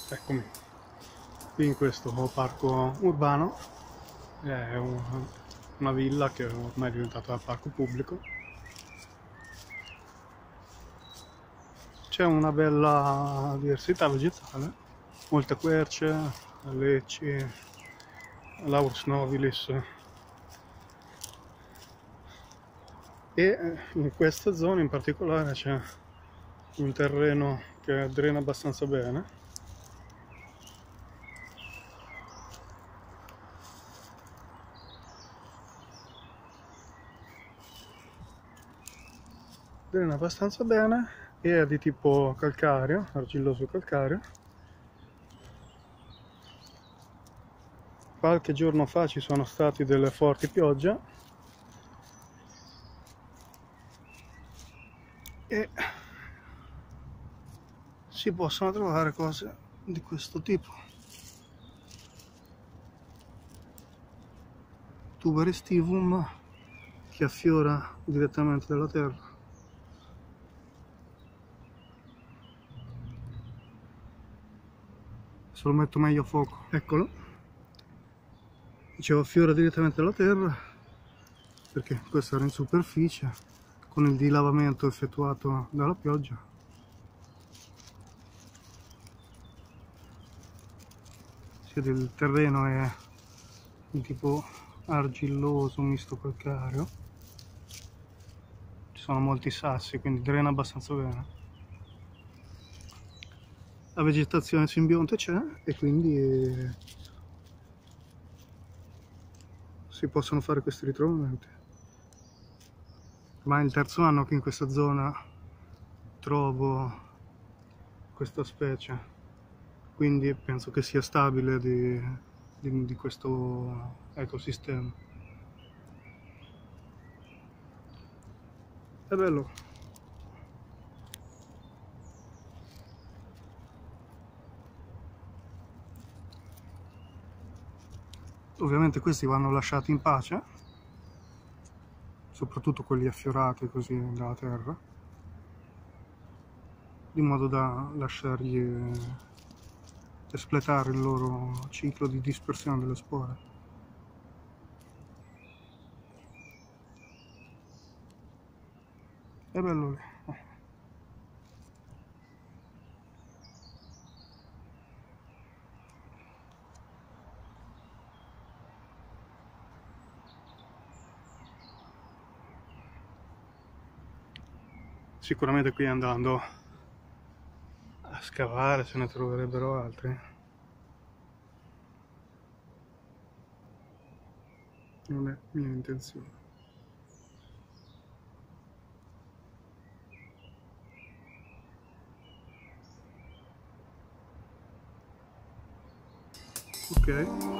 Eccomi qui in questo parco urbano, è una villa che ormai è diventata parco pubblico. C'è una bella diversità vegetale, molte querce, lecci, laurus nobilis, e in questa zona in particolare c'è un terreno che drena abbastanza bene. Drena abbastanza bene e è di tipo calcareo, argilloso calcareo. Qualche giorno fa ci sono state delle forti piogge e si possono trovare cose di questo tipo. Tuber estivum che affiora direttamente dalla terra. Se lo metto meglio a fuoco, eccolo. Dicevo, affiora direttamente dalla terra perché questo era in superficie con il dilavamento effettuato dalla pioggia. Il terreno è di tipo argilloso misto calcareo, ci sono molti sassi, quindi drena abbastanza bene. La vegetazione simbionte c'è e quindi si possono fare questi ritrovamenti. Ma è il terzo anno che in questa zona trovo questa specie, quindi penso che sia stabile di questo ecosistema. È bello. Ovviamente questi vanno lasciati in pace, soprattutto quelli affiorati così dalla terra, di modo da lasciargli espletare il loro ciclo di dispersione delle spore. È bello lì. Sicuramente qui andando a scavare se ne troverebbero altri. Non è mia intenzione. Ok.